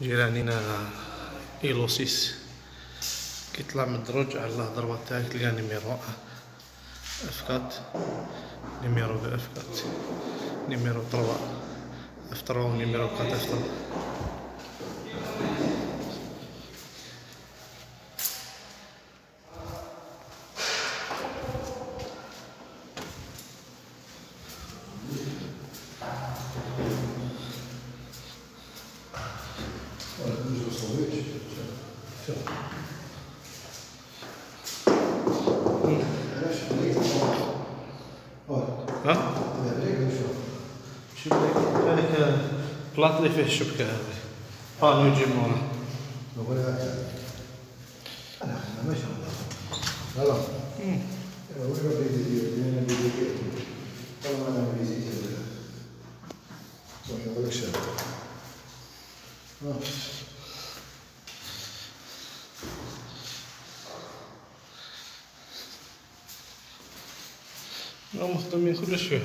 جيراننا إيلوسيس كيطلع من الدرج على الهضره تاعك تلقى نيميرو افكات، نيميرو دو افكات، نيميرو 3 اف 3 و نيميرو 4 اف 3. ها؟ شبكة هذاك بلاط اللي فيه الشبكة هذه بانو يجي مورا. ما شاء الله. لا ولا مهتمين كلش فيها.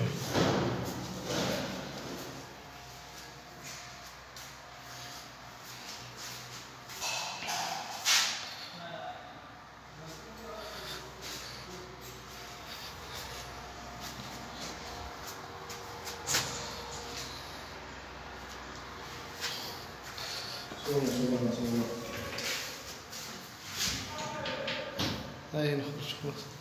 هاي نخرج خلاص.